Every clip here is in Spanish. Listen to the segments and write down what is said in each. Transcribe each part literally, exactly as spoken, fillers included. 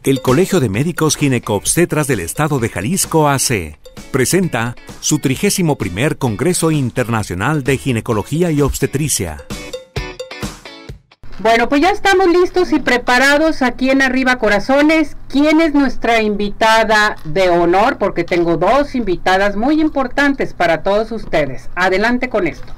El Colegio de Médicos Ginecobstetras del Estado de Jalisco A C presenta su trigésimo primer Congreso Internacional de Ginecología y Obstetricia. Bueno, pues ya estamos listos y preparados aquí en Arriba Corazones. ¿Quién es nuestra invitada de honor? Porque tengo dos invitadas muy importantes para todos ustedes. Adelante con esto.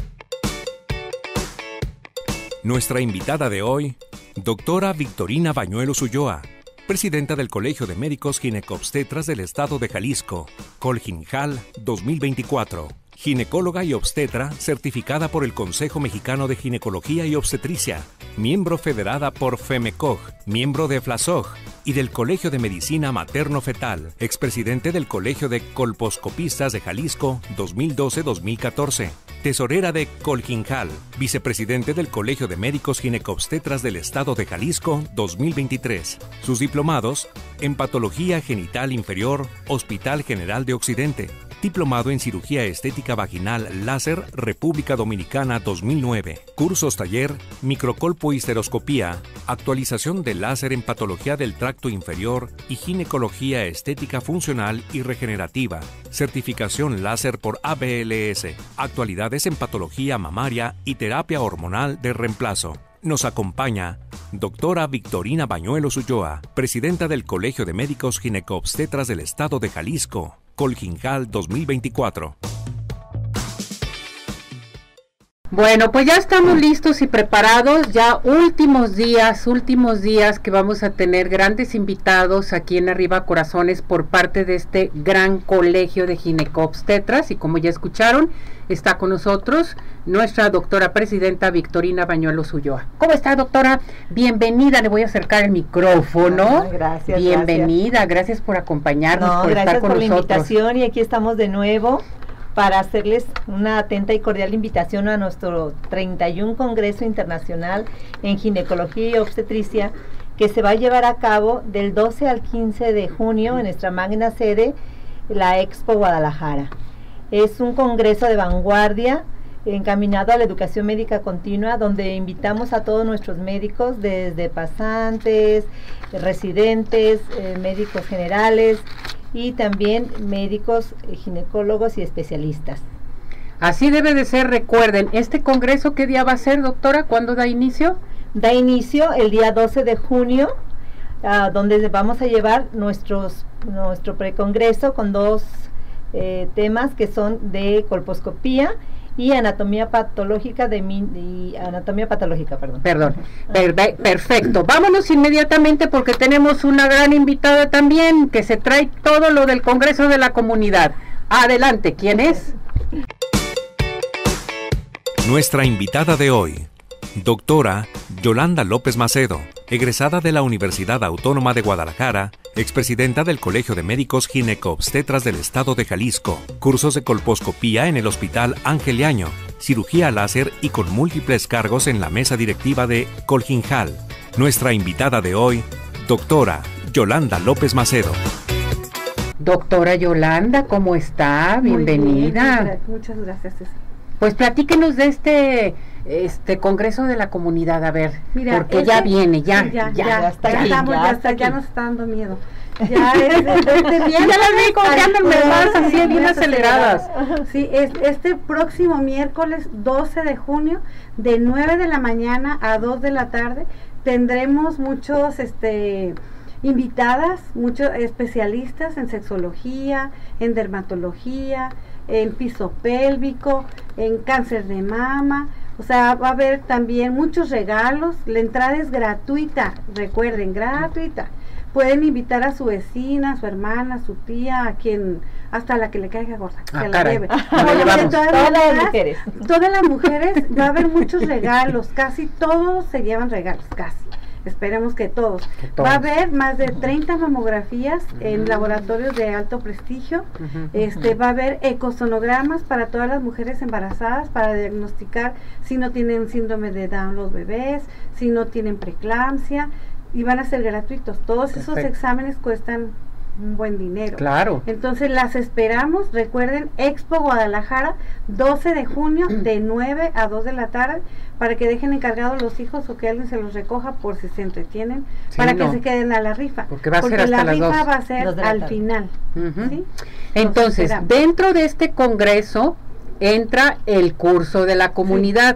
Nuestra invitada de hoy, doctora Victorina Bañuelos Ulloa, presidenta del Colegio de Médicos Ginecobstetras del Estado de Jalisco, Colginjal dos mil veinticuatro. Ginecóloga y obstetra certificada por el Consejo Mexicano de Ginecología y Obstetricia, miembro federada por FEMECOG, miembro de FLASOG y del Colegio de Medicina Materno-Fetal, expresidente del Colegio de Colposcopistas de Jalisco dos mil doce a dos mil catorce, tesorera de Colginjal, vicepresidente del Colegio de Médicos Ginecobstetras del Estado de Jalisco dos mil veintitrés. Sus diplomados en Patología Genital Inferior, Hospital General de Occidente, diplomado en Cirugía Estética Vaginal Láser, República Dominicana dos mil nueve. Cursos taller, microcolpohisteroscopía, actualización de láser en patología del tracto inferior y ginecología estética funcional y regenerativa. Certificación láser por A B L S, actualidades en patología mamaria y terapia hormonal de reemplazo. Nos acompaña doctora Victorina Bañuelos Ulloa, presidenta del Colegio de Médicos Ginecobstetras del Estado de Jalisco, Colginjal dos mil veinticuatro. Bueno, pues ya estamos listos y preparados, ya últimos días, últimos días que vamos a tener grandes invitados aquí en Arriba Corazones por parte de este gran colegio de ginecobstetras, y como ya escucharon, está con nosotros nuestra doctora presidenta Victorina Bañuelos Ulloa. ¿Cómo está, doctora? Bienvenida, le voy a acercar el micrófono. Ah, gracias. Bienvenida, gracias, gracias por acompañarnos, no, por gracias estar con por nosotros. la invitación, y aquí estamos de nuevo para hacerles una atenta y cordial invitación a nuestro treinta y uno Congreso Internacional en Ginecología y Obstetricia, que se va a llevar a cabo del doce al quince de junio en nuestra magna sede, la Expo Guadalajara. Es un congreso de vanguardia encaminado a la educación médica continua, donde invitamos a todos nuestros médicos, desde pasantes, residentes, eh, médicos generales y también médicos, eh, ginecólogos y especialistas. Así debe de ser. Recuerden, ¿este congreso qué día va a ser, doctora? ¿Cuándo da inicio? Da inicio el día doce de junio, uh, donde vamos a llevar nuestros nuestro precongreso con dos eh, temas que son de colposcopía y anatomía patológica de mi, y anatomía patológica, perdón. Perdón. Per, perfecto. Vámonos inmediatamente porque tenemos una gran invitada también que se trae todo lo del Congreso de la Comunidad. Adelante, ¿quién es? Nuestra invitada de hoy, doctora Yolanda López Macedo, egresada de la Universidad Autónoma de Guadalajara, expresidenta del Colegio de Médicos Ginecobstetras del Estado de Jalisco, cursos de colposcopía en el Hospital Ángel Yaño, cirugía láser y con múltiples cargos en la mesa directiva de Colginjal. Nuestra invitada de hoy, doctora Yolanda López Macedo. Doctora Yolanda, ¿cómo está? Bienvenida. Bien, muchas gracias. Pues platíquenos de este este Congreso de la Comunidad, a ver, mira, porque ese, ya viene, ya, ya, ya, ya, ya, está, ya, estamos, ya, está, ya nos está dando miedo. Ya, es, es, este bien, ya las vi como que andan más así, bien aceleradas. Sí, es, este próximo miércoles doce de junio, de nueve de la mañana a dos de la tarde, tendremos muchos, este... invitadas, muchos especialistas en sexología, en dermatología, en piso pélvico, en cáncer de mama. O sea, va a haber también muchos regalos. La entrada es gratuita, recuerden, gratuita. Pueden invitar a su vecina, a su hermana, a su tía, a quien, hasta la que le caiga gorda, que ah, se la caray. lleve. Todas, todas las mujeres. Todas las mujeres, va a haber muchos regalos, casi todos se llevan regalos, casi. Esperemos que todos. que todos. Va a haber más de treinta mamografías uh-huh. en laboratorios de alto prestigio. Uh-huh. Este, va a haber ecosonogramas para todas las mujeres embarazadas para diagnosticar si no tienen síndrome de Down los bebés, si no tienen preeclampsia, y van a ser gratuitos. Todos Perfecto. Esos exámenes cuestan un buen dinero. Claro. Entonces las esperamos, recuerden, Expo Guadalajara, doce de junio, de nueve a dos de la tarde, para que dejen encargados los hijos o que alguien se los recoja por si se entretienen, Sí, para no. que se queden a la rifa. Porque va a ser Porque hasta la las rifa dos. va a ser Dos de la al tarde. final. Ujú. ¿Sí? Entonces, Los esperamos. dentro de este congreso entra el curso de la comunidad.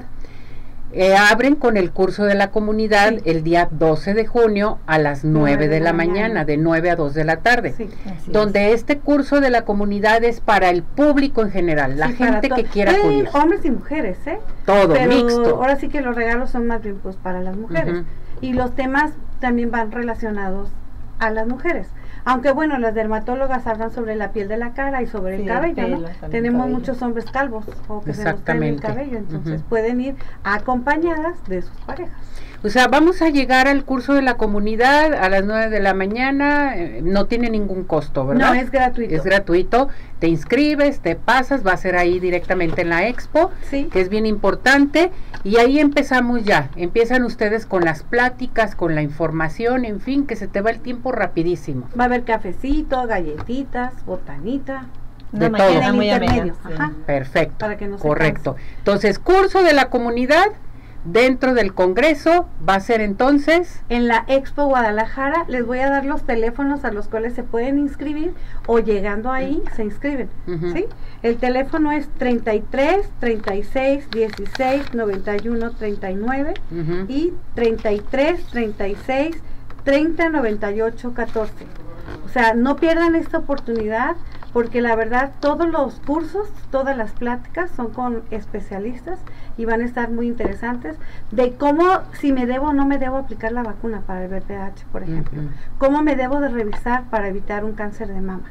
Eh, abren con el curso de la comunidad Sí. el día doce de junio a las nueve de la mañana, de nueve a dos de la tarde. Sí. Así Donde este curso de la comunidad es para el público en general, la Sí, para gente to- que quiera Pueden ir acudir. hombres y mujeres, ¿eh? Todo, Pero mixto. ahora sí que los regalos son más bien pues para las mujeres. Ujú. Y los temas también van relacionados a las mujeres. Aunque bueno, las dermatólogas hablan sobre la piel de la cara y sobre Sí, el el cabello, pelo, ¿no? también Tenemos cabello. muchos hombres calvos o que se nos cae el Exactamente. cabello, entonces Ujú. pueden ir acompañadas de sus parejas. O sea, vamos a llegar al curso de la comunidad a las nueve de la mañana, eh, no tiene ningún costo, ¿verdad? No, es gratuito. Es gratuito, te inscribes, te pasas, va a ser ahí directamente en la expo, Sí. que es bien importante, y ahí empezamos ya, empiezan ustedes con las pláticas, con la información, en fin, que se te va el tiempo rapidísimo. Va a haber cafecito, galletitas, botanita. De Una todo. mañana En muy el amena. intermedio, Sí. ajá. Perfecto, Para que no se correcto. Entonces, curso de la comunidad dentro del congreso va a ser entonces... En la Expo Guadalajara les voy a dar los teléfonos a los cuales se pueden inscribir o llegando ahí se inscriben. Ujú. ¿Sí? El teléfono es treinta y tres, treinta y seis, dieciséis, noventa y uno, treinta y nueve Ujú. y treinta y tres, treinta y seis, treinta, noventa y ocho, catorce. O sea, no pierdan esta oportunidad porque la verdad todos los cursos, todas las pláticas son con especialistas y van a estar muy interesantes de cómo, si me debo o no me debo aplicar la vacuna para el V P H, por ejemplo. Ujú. Cómo me debo de revisar para evitar un cáncer de mama.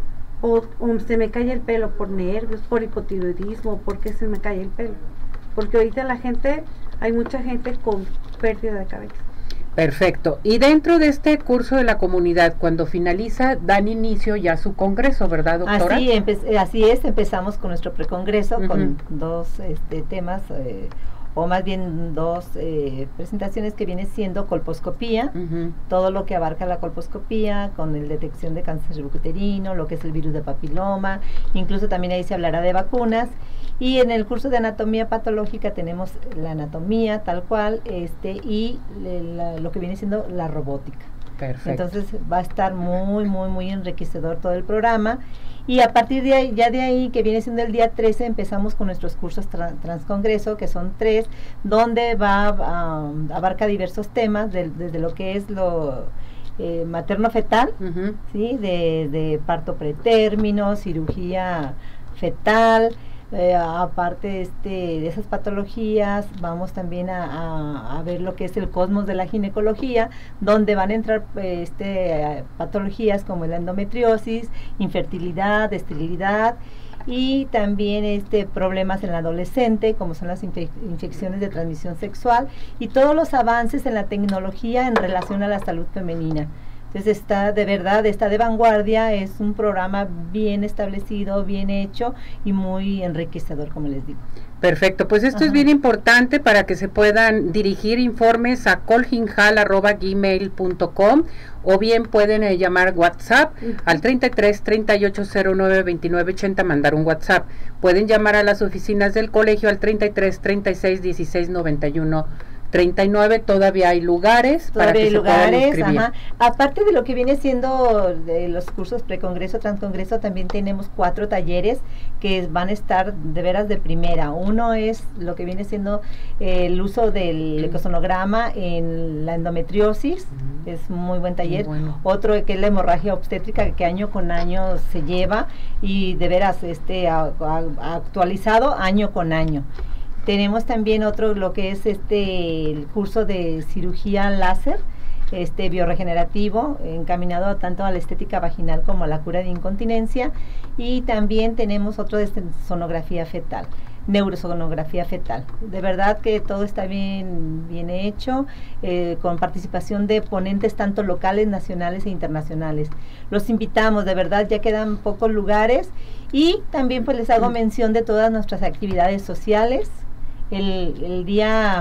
O, o se me cae el pelo por nervios, por hipotiroidismo, ¿por qué se me cae el pelo? Porque ahorita la gente, hay mucha gente con pérdida de cabello. Perfecto. Y dentro de este curso de la comunidad, cuando finaliza, dan inicio ya a su congreso, ¿verdad, doctora? Así, empe- eh, así es, empezamos con nuestro precongreso Ujú. con dos este, temas, eh, o más bien dos eh, presentaciones que viene siendo colposcopía, Ujú. todo lo que abarca la colposcopía, con el detección de cáncer uterino, lo que es el virus de papiloma, incluso también ahí se hablará de vacunas. Y en el curso de anatomía patológica tenemos la anatomía tal cual, este y le- la- lo que viene siendo la robótica. Perfecto. Entonces va a estar muy, muy, muy enriquecedor todo el programa. Y a partir de ahí, ya de ahí, que viene siendo el día trece, empezamos con nuestros cursos tra- transcongreso, que son tres, donde va a abarca diversos temas, del- desde lo que es lo eh, materno-fetal, Ujú. ¿sí? de, de parto pretérmino, cirugía fetal. Eh, aparte este, de esas patologías, vamos también a, a- a ver lo que es el cosmos de la ginecología, donde van a entrar eh, este, eh, patologías como la endometriosis, infertilidad, esterilidad y también este, problemas en la adolescente, como son las infe- infecciones de transmisión sexual y todos los avances en la tecnología en relación a la salud femenina. Entonces está de verdad, está de vanguardia, es un programa bien establecido, bien hecho y muy enriquecedor, como les digo. Perfecto, pues esto es Ajá. bien importante para que se puedan dirigir informes a colginhal arroba gmail punto com o bien pueden eh, llamar WhatsApp Ujú. al treinta y tres, treinta y ocho, cero nueve, veintinueve ochenta, mandar un WhatsApp. Pueden llamar a las oficinas del colegio al treinta y tres, treinta y seis, dieciséis, noventa y uno, treinta y nueve, todavía hay lugares para Todavía que hay se puedan lugares, inscribir. ajá. Aparte de lo que viene siendo de los cursos precongreso, transcongreso, también tenemos cuatro talleres que van a estar de veras de primera. Uno es lo que viene siendo eh, el uso del ecosonograma en la endometriosis, Ujú. es muy buen taller. Muy bueno. Otro que es la hemorragia obstétrica, que año con año se lleva y de veras este a- a- actualizado año con año. Tenemos también otro, lo que es este el curso de cirugía láser, este bioregenerativo, encaminado tanto a la estética vaginal como a la cura de incontinencia. Y también tenemos otro de este, sonografía fetal, neurosonografía fetal. De verdad que todo está bien, bien hecho, eh, con participación de ponentes tanto locales, nacionales e internacionales. Los invitamos, de verdad, ya quedan pocos lugares. Y también pues les hago mención de todas nuestras actividades sociales. El, el día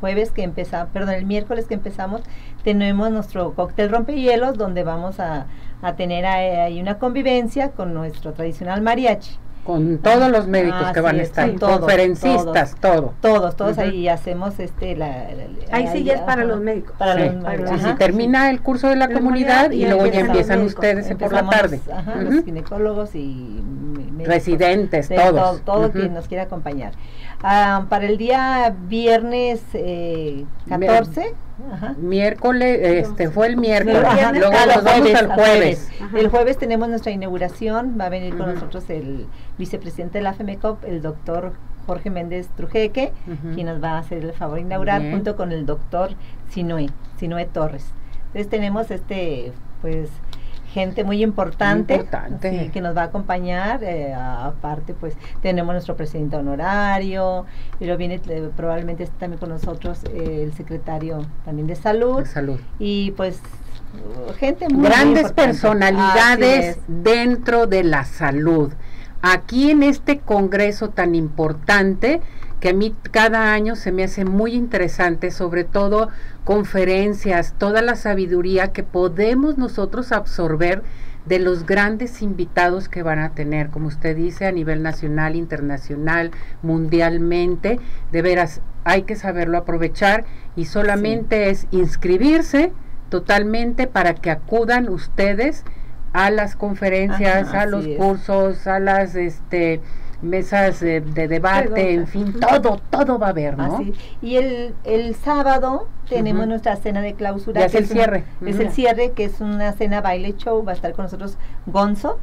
jueves que empezamos, perdón, el miércoles que empezamos, tenemos nuestro cóctel rompehielos, donde vamos a, a tener ahí una convivencia con nuestro tradicional mariachi. Con todos los médicos ah, que van sí, a estar, sí, todos, conferencistas, todos, todo. Todos, todos uh-huh. ahí hacemos este la, la, la ahí sí ya es para ajá, los médicos. Para sí, los médicos. sí, sí, Ajá, termina el curso de la La comunidad y, y luego ya empiezan empiezan los ustedes por la Empezamos, tarde. Ajá, Uh-huh. los ginecólogos y médicos, residentes, de, todos. Todo, todo Uh-huh. quien nos quiera acompañar. Ah, para el día viernes eh, catorce, ajá. miércoles, este fue el miércoles, Ajá, luego ah, nos vamos jueves, al jueves. jueves. El jueves tenemos nuestra inauguración, va a venir con Uh-huh. nosotros el vicepresidente de la FEMECOP, el doctor Jorge Méndez Trujeque, Uh-huh. quien nos va a hacer el favor de inaugurar, Bien. junto con el doctor Sinoé, Sinoé Torres. Entonces tenemos este, pues, gente muy importante, Muy importante. sí, que nos va a acompañar, eh, a- aparte pues tenemos nuestro presidente honorario, y luego viene eh, probablemente esté también con nosotros eh, el secretario también de salud, De salud. y pues uh, gente muy Grandes muy importante. personalidades Así es. dentro de la salud. Aquí en este congreso tan importante, que a mí cada año se me hace muy interesante, sobre todo conferencias, toda la sabiduría que podemos nosotros absorber de los grandes invitados que van a tener, como usted dice, a nivel nacional, internacional, mundialmente. De veras, hay que saberlo aprovechar y solamente es inscribirse totalmente para que acudan ustedes a las conferencias, Ajá, a los así es. cursos, a las este mesas de, de debate, en fin, todo, todo va a haber, ¿no? Así. Y el, el sábado tenemos Ujú. nuestra cena de clausura. Ya es que el una- cierre. Es Ujú. el cierre, que es una cena baile show, va a estar con nosotros Gonzo.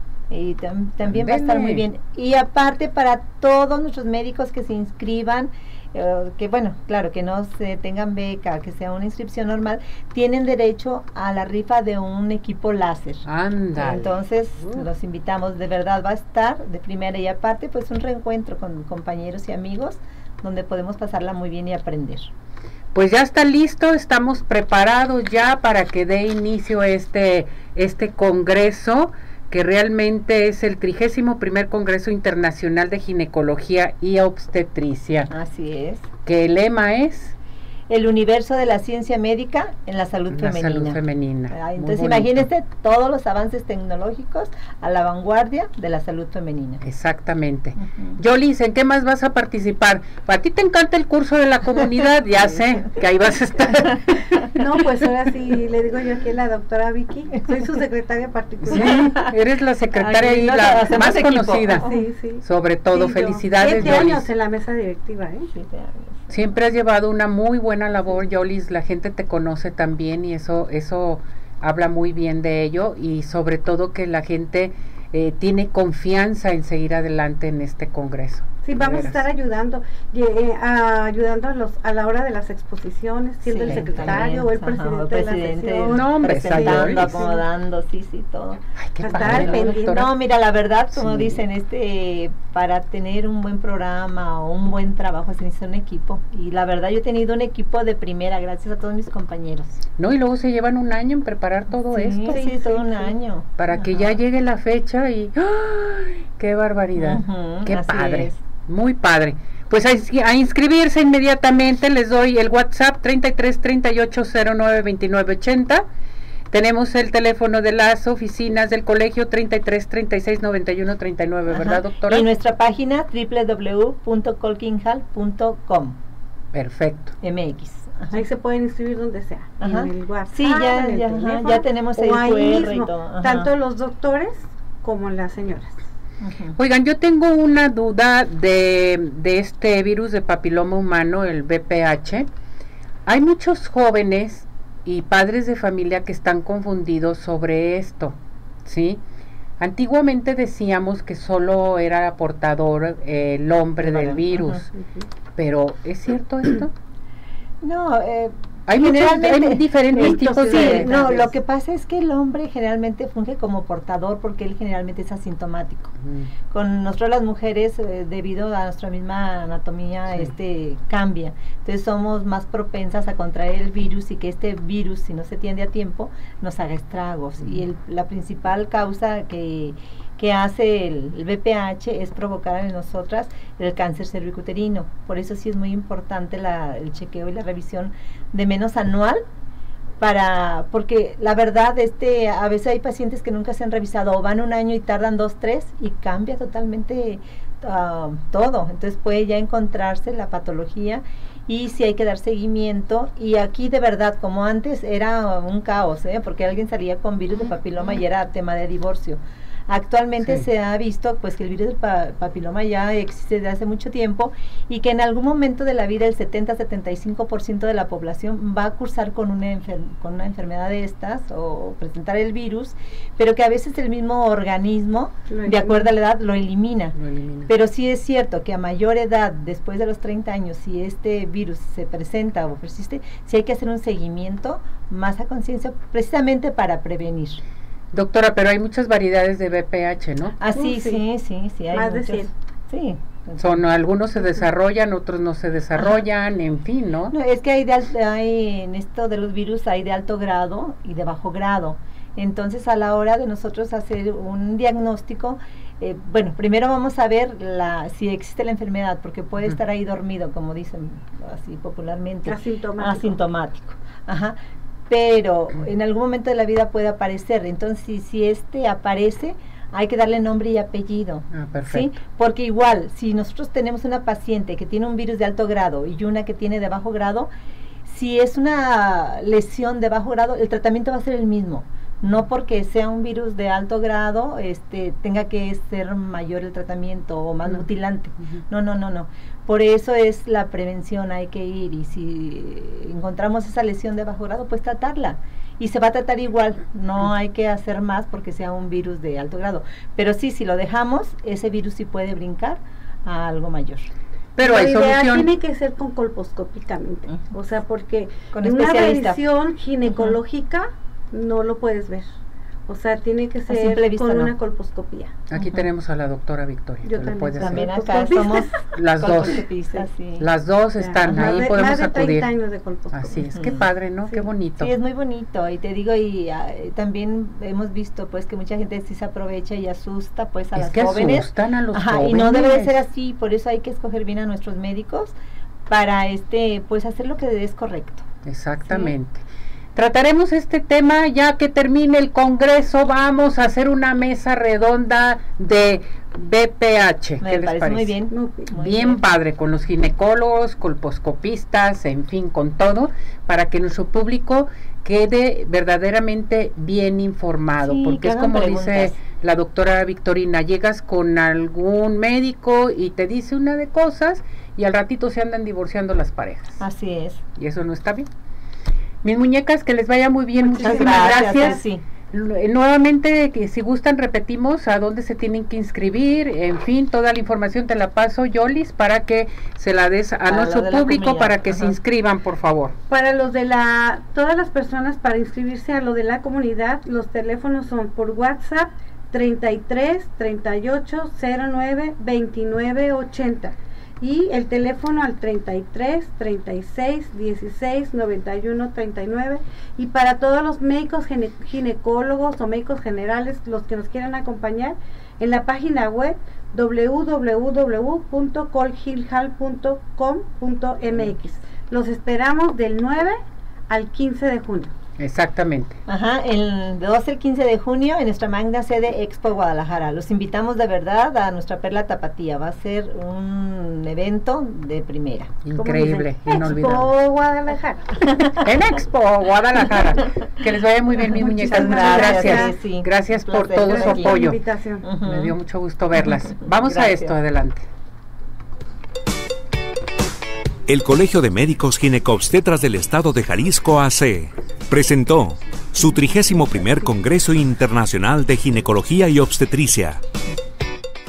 Y tam- también va a estar Ándele. muy bien. Y aparte para todos nuestros médicos que se inscriban, eh, que bueno, claro, que no se tengan beca, que sea una inscripción normal, tienen derecho a la rifa de un equipo láser. Anda. Entonces Uh. los invitamos, de verdad va a estar de primera, y aparte pues un reencuentro con compañeros y amigos donde podemos pasarla muy bien y aprender. Pues ya está listo, estamos preparados ya para que dé inicio este, este congreso, que realmente es el trigésimo primer Congreso Internacional de Ginecología y Obstetricia, Así es. que el lema es El universo de la ciencia médica en la salud la femenina. salud femenina. Ah, Muy entonces bonito. imagínense todos los avances tecnológicos a la vanguardia de la salud femenina. Exactamente. Ujú. Yolis, ¿en qué más vas a participar? A ti te encanta el curso de la comunidad, ya sé que ahí vas a estar. No, pues ahora sí le digo yo aquí a la doctora Vicky, soy su secretaria Sí, particular. eres la secretaria Aquí y nos la hacemos más equipo. conocida. Sí, sí. Sobre todo, Sí, yo. felicidades, Siete Yolis. años en la mesa directiva, ¿eh? Siete años. Siempre has llevado una muy buena labor, Yolis, la gente te conoce también y eso, eso habla muy bien de ello, y sobre todo que la gente eh, tiene confianza en seguir adelante en este congreso. Sí, de vamos a veras. estar ayudando, y, eh, a- ayudando a los a la hora de las exposiciones, siendo Sí, el secretario también. o el Ajá, presidente, el de la presidente, sesión. No, hombre, presentando, Yolis. acomodando, sí, sí, todo. Ay, qué a padre, estar ¿no, pendiente. doctora? No, mira, la verdad, como Sí. dicen, este, para tener un buen programa o un buen trabajo se necesita un equipo. Y la verdad, yo he tenido un equipo de primera, gracias a todos mis compañeros. No, y luego se llevan un año en preparar todo sí, esto Sí, Sí, todo sí, un sí. año. para que Ajá. ya llegue la fecha y ¡ay! ¡Qué barbaridad! Ujú, ¡Qué así padre! es. Muy padre. Pues a, inscri- a inscribirse inmediatamente, les doy el WhatsApp treinta y tres treinta y ocho cero nueve veintinueve ochenta. Tenemos el teléfono de las oficinas del colegio treinta y tres treinta y seis noventa y uno treinta y nueve, Ajá. ¿verdad, doctora? Y nuestra página doble u doble u doble u punto colkinghall punto com Perfecto. M X. Ajá. Ahí se pueden inscribir donde sea, Ajá. en el WhatsApp, Sí, ya, en el ya, ajá, teléfono, ya tenemos el o ahí Q R y mismo, todo, ajá. tanto los doctores como las señoras. Ujú. Oigan, yo tengo una duda de, de este virus de papiloma humano, el V P H. Hay muchos jóvenes y padres de familia que están confundidos sobre esto, ¿sí? Antiguamente decíamos que solo era portador eh, el hombre Ajá, del virus, ajá. pero ¿es cierto esto? No, eh, Hay, muchos, generalmente- hay diferentes Sí, tipos sí, de... no, lo que pasa es que el hombre generalmente funge como portador porque él generalmente es asintomático. Mm, Con nosotros las mujeres, eh, debido a nuestra misma anatomía, Sí. este cambia. Entonces somos más propensas a contraer el virus, y que este virus, si no se atiende a tiempo, nos haga estragos. Mm. Y el, la principal causa que que hace el, el B P H es provocar en nosotras el cáncer cervicuterino. Por eso sí es muy importante la, el chequeo y la revisión de menos anual, para porque la verdad este a veces hay pacientes que nunca se han revisado o van un año y tardan dos, tres y cambia totalmente uh, todo. Entonces puede ya encontrarse la patología y si hay que dar seguimiento. Y aquí de verdad, como antes era un caos, ¿eh? Porque alguien salía con virus de papiloma y era tema de divorcio. Actualmente sí. se ha visto pues que el virus del pa papiloma ya existe desde hace mucho tiempo y que en algún momento de la vida el setenta a setenta y cinco por ciento de la población va a cursar con una, enfer con una enfermedad de estas o presentar el virus, pero que a veces el mismo organismo, de acuerdo a la edad, lo elimina. lo elimina. Pero sí es cierto que a mayor edad, después de los treinta años, si este virus se presenta o persiste, sí hay que hacer un seguimiento más a conciencia precisamente para prevenir. Doctora, pero hay muchas variedades de B P H, ¿no? Ah, sí, uh, sí, sí, sí, sí, hay más muchos. de cien. Sí. Son, algunos se desarrollan, otros no se desarrollan, Ajá. en fin, ¿no? No, es que hay, de, hay en esto de los virus hay de alto grado y de bajo grado. Entonces, a la hora de nosotros hacer un diagnóstico, eh, bueno, primero vamos a ver la, si existe la enfermedad, porque puede uh-huh. estar ahí dormido, como dicen así popularmente. Asintomático. Asintomático. Ajá. Pero en algún momento de la vida puede aparecer. Entonces, si, si este aparece, hay que darle nombre y apellido. Ah, perfecto. ¿Sí? Porque igual, si nosotros tenemos una paciente que tiene un virus de alto grado y una que tiene de bajo grado, si es una lesión de bajo grado, el tratamiento va a ser el mismo. No porque sea un virus de alto grado, este, tenga que ser mayor el tratamiento o más uh-huh. mutilante. Uh-huh. No, no, no, no. Por eso es la prevención, hay que ir y si encontramos esa lesión de bajo grado, pues tratarla. Y se va a tratar igual, no hay que hacer más porque sea un virus de alto grado. Pero sí, si lo dejamos, ese virus sí puede brincar a algo mayor. Pero hay solución. Tiene que ser con colposcópicamente, uh-huh. o sea, porque con en una revisión ginecológica uh-huh. no lo puedes ver. O sea, tiene que ser con no. una colposcopía. Aquí uh-huh. tenemos a la doctora Victoria. Yo también, también acá somos las dos. Sí. Las dos están, ya, ahí de, podemos más de acudir. treinta años de colposcopía. Así es, uh-huh. qué padre, ¿no? Sí. Qué bonito. Sí, es muy bonito. Y te digo, y uh, también hemos visto pues que mucha gente sí se aprovecha y asusta pues a es las que jóvenes. asustan a los Ajá, jóvenes. y no debe de ser así, por eso hay que escoger bien a nuestros médicos para este pues hacer lo que es correcto. Exactamente. ¿Sí? Trataremos este tema ya que termine el Congreso. Vamos a hacer una mesa redonda de B P H. Me ¿Qué les parece parece? muy bien. Muy muy bien, bien padre, con los ginecólogos, colposcopistas, en fin, con todo, para que nuestro público quede verdaderamente bien informado, sí, porque es como preguntas. Dice la doctora Victorina, llegas con algún médico y te dice una de cosas y al ratito se andan divorciando las parejas. Así es. Y eso no está bien. Mis muñecas, que les vaya muy bien, muchas muchísimas gracias. gracias. Sí. Nuevamente, que si gustan, repetimos a dónde se tienen que inscribir, en fin, toda la información te la paso, Yolis, para que se la des a para nuestro público, para que Ajá. se inscriban, por favor. Para los de la, todas las personas para inscribirse a lo de la comunidad, los teléfonos son por WhatsApp treinta y tres, treinta y ocho, cero nueve, veintinueve, ochenta. Y el teléfono al treinta y tres, treinta y seis, dieciséis, noventa y uno, treinta y nueve. Y para todos los médicos gine ginecólogos o médicos generales, los que nos quieran acompañar, en la página web w w w punto colgilhal punto com punto m x. Los esperamos del nueve al quince de junio. Exactamente. Ajá, el doce al quince de junio en nuestra magna sede Expo Guadalajara. Los invitamos de verdad a nuestra Perla Tapatía. Va a ser un evento de primera. Increíble, inolvidable. Expo Guadalajara. En Expo Guadalajara. Que les vaya muy bien, mis muñecas. Muchas gracias. Gracias, sí, gracias por todo gracias su apoyo. Uh-huh. Me dio mucho gusto verlas. Vamos gracias. a esto, adelante. El Colegio de Médicos Ginecobstetras del Estado de Jalisco A C presentó su trigésimo primer Congreso Internacional de Ginecología y Obstetricia.